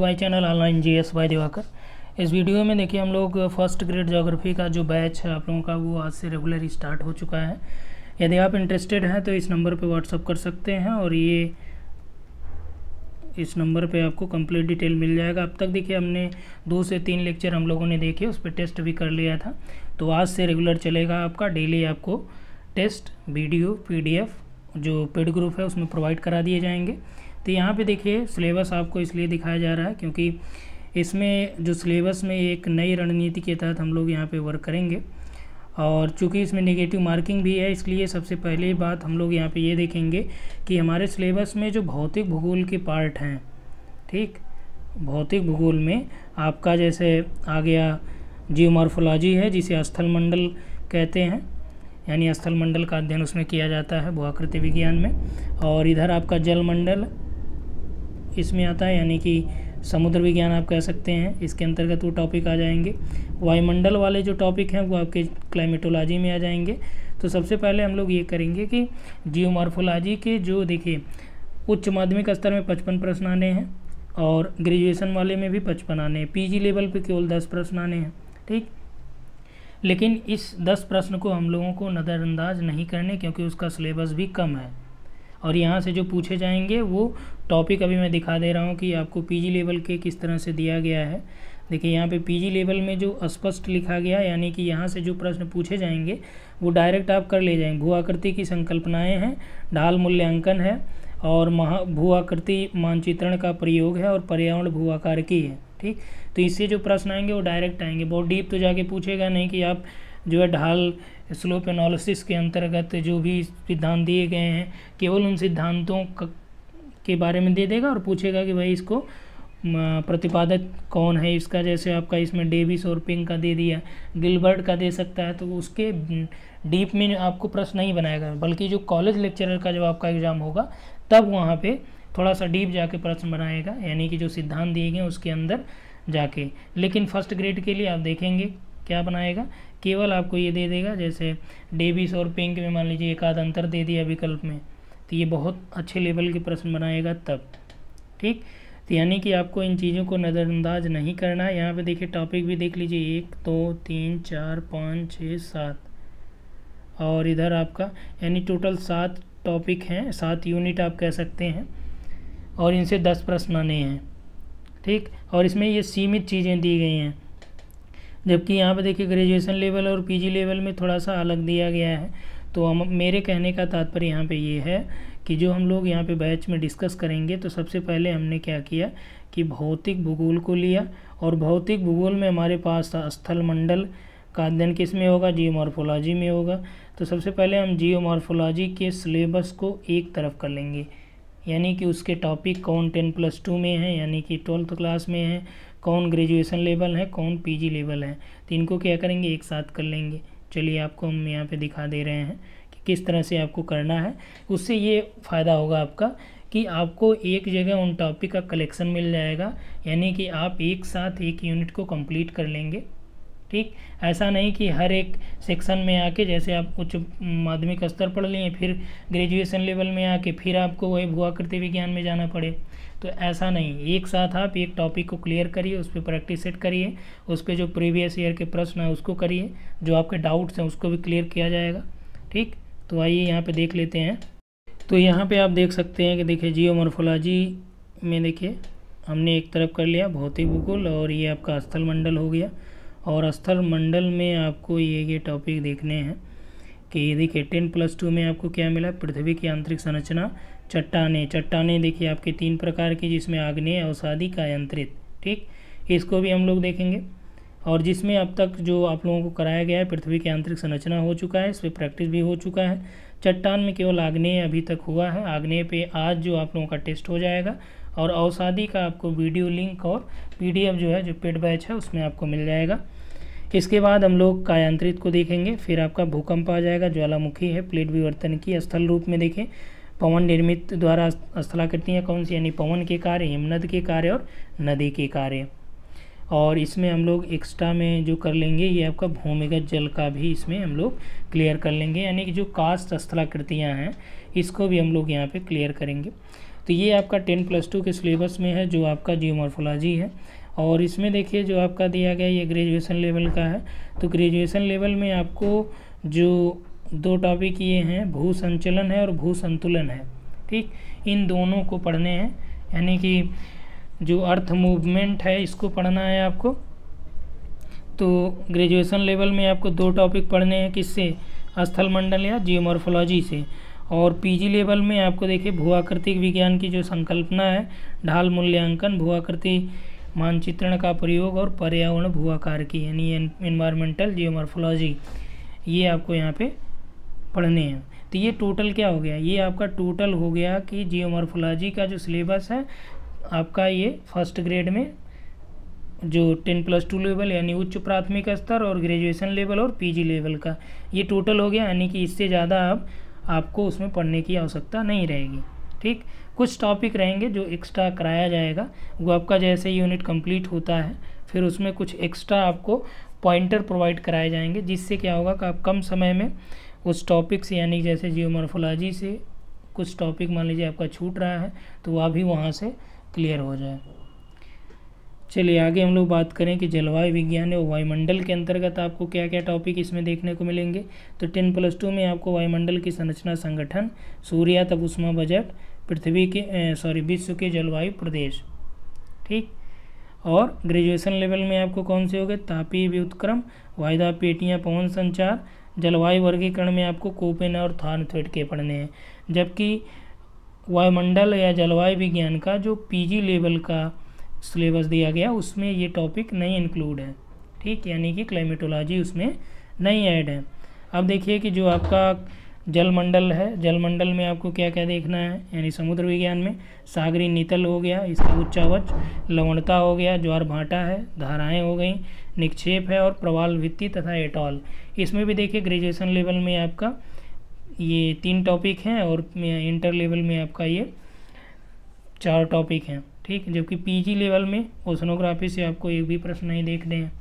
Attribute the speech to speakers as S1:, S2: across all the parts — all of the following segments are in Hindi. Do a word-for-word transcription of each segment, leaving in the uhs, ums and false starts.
S1: Y channel online GS by Diwakar. इस वीडियो में देखिए हम लोग फर्स्ट ग्रेड ज्योग्राफी का जो बैच है आप लोगों का वो आज से रेगुलर स्टार्ट हो चुका है। यदि आप इंटरेस्टेड हैं तो इस नंबर पे व्हाट्सअप कर सकते हैं और ये इस नंबर पे आपको कंप्लीट डिटेल मिल जाएगा। अब तक देखिए हमने दो से तीन लेक्चर हम लोगों ने देखे, उस पर टेस्ट भी कर लिया था। तो आज से रेगुलर चलेगा आपका, डेली आपको टेस्ट वीडियो पीडीएफ जो पेड ग्रुप है उसमें प्रोवाइड करा दिए जाएंगे। तो यहाँ पे देखिए सिलेबस आपको इसलिए दिखाया जा रहा है क्योंकि इसमें जो सिलेबस में एक नई रणनीति के तहत हम लोग यहाँ पे वर्क करेंगे और चूँकि इसमें नेगेटिव मार्किंग भी है, इसलिए सबसे पहले बात हम लोग यहाँ पे ये देखेंगे कि हमारे सिलेबस में जो भौतिक भूगोल के पार्ट हैं, ठीक, भौतिक भूगोल में आपका जैसे आ गया जियोमॉर्फोलॉजी है जिसे स्थल मंडल कहते हैं, यानी स्थल मंडल का अध्ययन उसमें किया जाता है भूआकृति विज्ञान में। और इधर आपका जल मंडल इसमें आता है, यानी कि समुद्र विज्ञान आप कह सकते हैं, इसके अंतर्गत वो टॉपिक आ जाएंगे। वायुमंडल वाले जो टॉपिक हैं वो आपके क्लाइमेटोलॉजी में आ जाएंगे। तो सबसे पहले हम लोग ये करेंगे कि जियोमॉर्फोलॉजी के जो देखिए उच्च माध्यमिक स्तर में पचपन प्रश्न आने हैं और ग्रेजुएशन वाले में भी पचपन आने हैं, पीजी लेवल पे केवल दस प्रश्न आने हैं, ठीक। लेकिन इस दस प्रश्न को हम लोगों को नज़रअंदाज नहीं करने क्योंकि उसका सिलेबस भी कम है और यहाँ से जो पूछे जाएंगे वो टॉपिक अभी मैं दिखा दे रहा हूँ कि आपको पीजी लेवल के किस तरह से दिया गया है। देखिए यहाँ पे पीजी लेवल में जो स्पष्ट लिखा गया, यानी कि यहाँ से जो प्रश्न पूछे जाएंगे वो डायरेक्ट आप कर ले जाएंगे। भू-आकृति की संकल्पनाएँ हैं, ढाल मूल्यांकन है और महा भू-आकृति मानचित्रण का प्रयोग है और पर्यावरण भू-आकारकी है, ठीक। तो इससे जो प्रश्न आएंगे वो डायरेक्ट आएंगे, बहुत डीप तो जाके पूछेगा नहीं कि आप जो है ढाल स्लोप एनालिसिस के अंतर्गत जो भी सिद्धांत दिए गए हैं केवल उन सिद्धांतों के बारे में दे देगा और पूछेगा कि भाई इसको प्रतिपादक कौन है इसका, जैसे आपका इसमें डेविस और पिंक का दे दिया, गिलबर्ट का दे सकता है, तो उसके डीप में आपको प्रश्न नहीं बनाएगा, बल्कि जो कॉलेज लेक्चरर का जब आपका एग्ज़ाम होगा तब वहाँ पे थोड़ा सा डीप जाके प्रश्न बनाएगा, यानी कि जो सिद्धांत दिए गए उसके अंदर जाके। लेकिन फर्स्ट ग्रेड के लिए आप देखेंगे क्या बनाएगा, केवल आपको ये दे देगा जैसे डेविस और पिंक में मान लीजिए एक आध अंतर दे दिया विकल्प में, तो ये बहुत अच्छे लेवल के प्रश्न बनाएगा तब, ठीक। तो यानी कि आपको इन चीज़ों को नज़रअंदाज नहीं करना है। यहाँ पे देखिए टॉपिक भी देख लीजिए, एक दो तीन चार पाँच छः सात और इधर आपका यानी टोटल सात टॉपिक हैं, सात यूनिट आप कह सकते हैं और इनसे दस प्रश्न आने हैं, ठीक। और इसमें ये सीमित चीज़ें दी गई हैं, जबकि यहाँ पे देखिए ग्रेजुएशन लेवल और पीजी लेवल में थोड़ा सा अलग दिया गया है। तो हम मेरे कहने का तात्पर्य यहाँ पे ये है कि जो हम लोग यहाँ पे बैच में डिस्कस करेंगे तो सबसे पहले हमने क्या किया कि भौतिक भूगोल को लिया और भौतिक भूगोल में हमारे पास स्थल मंडल का अध्ययन किस में होगा, जियोमॉर्फोलॉजी में होगा। तो सबसे पहले हम जियोमॉर्फोलॉजी के सिलेबस को एक तरफ कर लेंगे, यानी कि उसके टॉपिक कौन टेन प्लस टू में है, यानी कि ट्वेल्थ क्लास में है, कौन ग्रेजुएशन लेवल है, कौन पीजी लेवल है, तो इनको क्या करेंगे एक साथ कर लेंगे। चलिए आपको हम यहाँ पे दिखा दे रहे हैं कि किस तरह से आपको करना है। उससे ये फ़ायदा होगा आपका कि आपको एक जगह उन टॉपिक का कलेक्शन मिल जाएगा, यानी कि आप एक साथ एक यूनिट को कंप्लीट कर लेंगे, ठीक। ऐसा नहीं कि हर एक सेक्शन में आके जैसे आप उच्च माध्यमिक स्तर पढ़ लिए फिर ग्रेजुएशन लेवल में आके फिर आपको वही भू-आकृति विज्ञान में जाना पड़े, तो ऐसा नहीं। एक साथ आप एक टॉपिक को क्लियर करिए, उस पर प्रैक्टिस सेट करिए, उस पर जो प्रीवियस ईयर के प्रश्न हैं उसको करिए, जो आपके डाउट्स हैं उसको भी क्लियर किया जाएगा, ठीक। तो आइए यहाँ पे देख लेते हैं। तो यहाँ पे आप देख सकते हैं कि देखिए जियोमॉर्फोलॉजी में देखिए हमने एक तरफ कर लिया भौतिक भूगोल और ये आपका स्थल मंडल हो गया। और स्थल मंडल में आपको ये ये टॉपिक देखने हैं कि देखिए टेन प्लस टू में आपको क्या मिला, पृथ्वी की आंतरिक संरचना, चट्टानें। चट्टानें देखिए आपके तीन प्रकार की, जिसमें आग्नेय, अवसादी, कायांतरित, ठीक। इसको भी हम लोग देखेंगे। और जिसमें अब तक जो आप लोगों को कराया गया है पृथ्वी की आंतरिक संरचना हो चुका है, इस पर प्रैक्टिस भी हो चुका है। चट्टान में केवल आग्नेय अभी तक हुआ है, आग्नेय पे आज जो आप लोगों का टेस्ट हो जाएगा और अवसादी का आपको वीडियो लिंक और पीडीएफ जो है जो पेड बैच है उसमें आपको मिल जाएगा। इसके बाद हम लोग कायांतरित को देखेंगे, फिर आपका भूकंप आ जाएगा, ज्वालामुखी है, प्लेट विवर्तन की स्थल रूप में देखें, पवन निर्मित द्वारा स्थलाकृतियाँ कौन सी, यानी पवन के कार्य, हिमनद के कार्य और नदी के कार्य। और इसमें हम लोग एक्स्ट्रा में जो कर लेंगे ये आपका भूमिगत जल का भी इसमें हम लोग क्लियर कर लेंगे, यानी कि जो कास्ट स्थलाकृतियाँ हैं इसको भी हम लोग यहाँ पे क्लियर करेंगे। तो ये आपका टेन प्लस टू के सिलेबस में है जो आपका जियोमॉर्फोलॉजी है। और इसमें देखिए जो आपका दिया गया ये ग्रेजुएशन लेवल का है। तो ग्रेजुएशन लेवल में आपको जो दो टॉपिक ये हैं, भू संचलन है और भू संतुलन है, ठीक। इन दोनों को पढ़ने हैं, यानी कि जो अर्थ मूवमेंट है इसको पढ़ना है आपको। तो ग्रेजुएशन लेवल में आपको दो टॉपिक पढ़ने हैं, किससे, स्थल मंडल या जियोमॉर्फोलॉजी से। और पीजी लेवल में आपको देखिए भूआकृतिक विज्ञान की जो संकल्पना है, ढाल मूल्यांकन, भूआकृति मानचित्रण का प्रयोग और पर्यावरण भूआकार की यानी एनवायरमेंटल जियोमॉर्फोलॉजी, ये आपको यहाँ पे पढ़ने हैं। तो ये टोटल क्या हो गया, ये आपका टोटल हो गया कि जियोमॉर्फोलॉजी का जो सिलेबस है आपका ये फर्स्ट ग्रेड में जो टेन प्लस टू लेवल यानी उच्च प्राथमिक स्तर और ग्रेजुएशन लेवल और पीजी लेवल का ये टोटल हो गया, यानी कि इससे ज़्यादा अब आपको उसमें पढ़ने की आवश्यकता नहीं रहेगी, ठीक। कुछ टॉपिक रहेंगे जो एक्स्ट्रा कराया जाएगा, वो आपका जैसे यूनिट कंप्लीट होता है फिर उसमें कुछ एक्स्ट्रा आपको पॉइंटर प्रोवाइड कराए जाएंगे, जिससे क्या होगा कि आप कम समय में उस टॉपिक से, यानी जैसे जियोमॉर्फोलॉजी से कुछ टॉपिक मान लीजिए आपका छूट रहा है तो वह भी वहाँ से क्लियर हो जाए। चलिए आगे हम लोग बात करें कि जलवायु विज्ञान और वायुमंडल के अंतर्गत आपको क्या क्या टॉपिक इसमें देखने को मिलेंगे। तो टेन प्लस टू में आपको वायुमंडल की संरचना संगठन, सूर्यात ऊष्मा बजट, पृथ्वी के सॉरी विश्व के जलवायु प्रदेश, ठीक। और ग्रेजुएशन लेवल में आपको कौन से हो गए, तापीय व्युत्क्रम, वायुदाब पेटियाँ, पवन संचार, जलवायु वर्गीकरण में आपको कोपेन और थॉर्नथवेट के पढ़ने हैं। जबकि वायुमंडल या जलवायु विज्ञान का जो पीजी लेवल का सिलेबस दिया गया उसमें ये टॉपिक नहीं इंक्लूड है, ठीक, यानी कि क्लाइमेटोलॉजी उसमें नहीं ऐड है। अब देखिए कि जो आपका जलमंडल है, जलमंडल में आपको क्या क्या देखना है, यानी समुद्र विज्ञान में सागरी नीतल हो गया, इसका उच्चावच, लवणता हो गया, ज्वार भाटा है, धाराएं हो गई, निक्षेप है और प्रवाल भित्ति तथा एटॉल। इसमें भी देखिए ग्रेजुएशन लेवल में आपका ये तीन टॉपिक हैं और इंटर लेवल में आपका ये चार टॉपिक हैं, ठीक। जबकि पीजी लेवल में ओशनोग्राफी से आपको एक भी प्रश्न नहीं देखने हैं।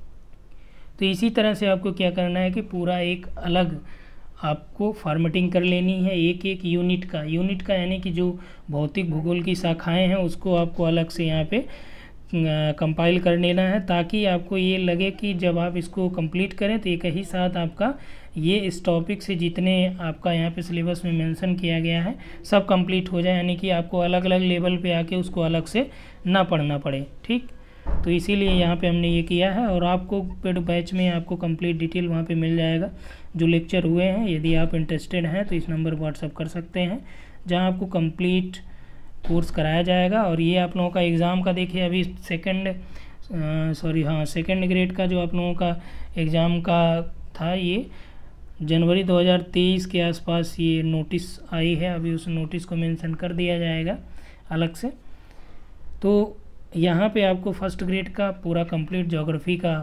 S1: तो इसी तरह से आपको क्या करना है कि पूरा एक अलग आपको फॉर्मेटिंग कर लेनी है एक एक यूनिट का यूनिट का यानी कि जो भौतिक भूगोल की शाखाएं हैं उसको आपको अलग से यहाँ पे कंपाइल कर लेना है, ताकि आपको ये लगे कि जब आप इसको कंप्लीट करें तो एक ही साथ आपका ये इस टॉपिक से जितने आपका यहाँ पे सिलेबस में मेंशन किया गया है सब कंप्लीट हो जाए, यानी कि आपको अलग अलग लेवल पे आके उसको अलग से ना पढ़ना पड़े, ठीक। तो इसीलिए यहाँ पे हमने ये किया है और आपको पेड बैच में आपको कंप्लीट डिटेल वहाँ पे मिल जाएगा जो लेक्चर हुए हैं। यदि आप इंटरेस्टेड हैं तो इस नंबर पर व्हाट्सअप कर सकते हैं, जहाँ आपको कंप्लीट कोर्स कराया जाएगा। और ये आप लोगों का एग्ज़ाम का देखिए अभी सेकंड सॉरी हाँ सेकंड ग्रेड का जो आप लोगों का एग्ज़ाम का था ये जनवरी दो हज़ार तेईस के आसपास ये नोटिस आई है, अभी उस नोटिस को मेंशन कर दिया जाएगा अलग से। तो यहाँ पे आपको फर्स्ट ग्रेड का पूरा कंप्लीट ज्योग्राफी का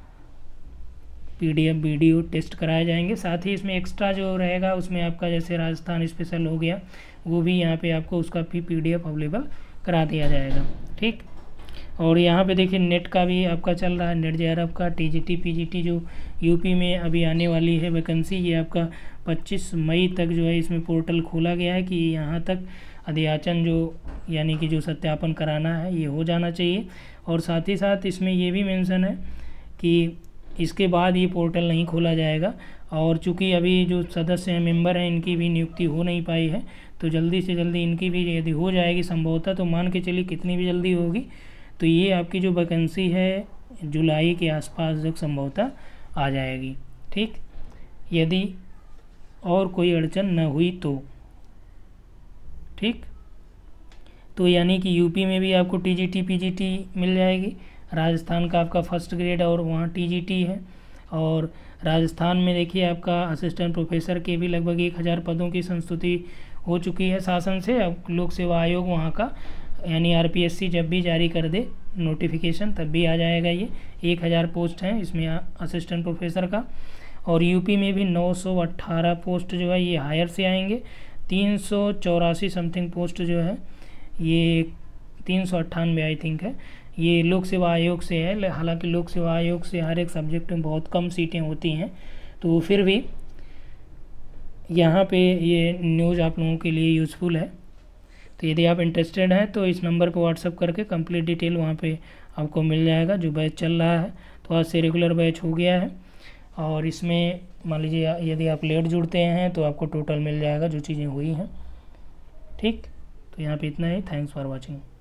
S1: पीडीएफ वीडियो टेस्ट कराए जाएंगे, साथ ही इसमें एक्स्ट्रा जो रहेगा उसमें आपका जैसे राजस्थान स्पेशल हो गया वो भी यहाँ पे आपको उसका भी पीडीएफ अवेलेबल करा दिया जाएगा, ठीक। और यहाँ पे देखिए नेट का भी आपका चल रहा है, नेट जेआरएफ का, टीजीटी पीजीटी जो यूपी में अभी आने वाली है वैकेंसी, ये आपका पच्चीस मई तक जो है इसमें पोर्टल खोला गया है कि यहाँ तक अध्याचन जो यानी कि जो सत्यापन कराना है ये हो जाना चाहिए। और साथ ही साथ इसमें ये भी मेंशन है कि इसके बाद ये पोर्टल नहीं खोला जाएगा, और चूँकि अभी जो सदस्य हैं मेंबर हैं इनकी भी नियुक्ति हो नहीं पाई है, तो जल्दी से जल्दी इनकी भी यदि हो जाएगी संभवतः, तो मान के चलिए कितनी भी जल्दी होगी तो ये आपकी जो वैकेंसी है जुलाई के आसपास तक संभवतः आ जाएगी, ठीक, यदि और कोई अड़चन न हुई तो, ठीक। तो यानी कि यूपी में भी आपको टीजीटी पीजीटी मिल जाएगी, राजस्थान का आपका फर्स्ट ग्रेड और वहाँ टीजीटी है, और राजस्थान में देखिए आपका असिस्टेंट प्रोफेसर के भी लगभग एक हज़ार पदों की संस्तुति हो चुकी है शासन से। अब लोक सेवा आयोग वहाँ का यानी आरपीएससी जब भी जारी कर दे नोटिफिकेशन तब भी आ जाएगा, ये एक हज़ार पोस्ट हैं इसमें असिस्टेंट प्रोफेसर का। और यूपी में भी नौ सौ अट्ठारह पोस्ट जो है ये हायर से आएंगे, तीन सौ चौरासी समथिंग पोस्ट जो है ये तीन सौ अट्ठानवे आई थिंक है ये लोक सेवा आयोग से है। हालांकि लोक सेवा आयोग से हर एक सब्जेक्ट में बहुत कम सीटें होती हैं, तो फिर भी यहाँ पे ये न्यूज़ आप लोगों के लिए यूज़फुल है। तो यदि आप इंटरेस्टेड हैं तो इस नंबर पर व्हाट्सअप करके कंप्लीट डिटेल वहाँ पे आपको मिल जाएगा। जो बैच चल रहा है तो आज से रेगुलर बैच हो गया है, और इसमें मान लीजिए यदि आप लेट जुड़ते हैं तो आपको टोटल मिल जाएगा जो चीज़ें हुई हैं। ठीक, तो यहाँ पे इतना ही। Thanks for watching.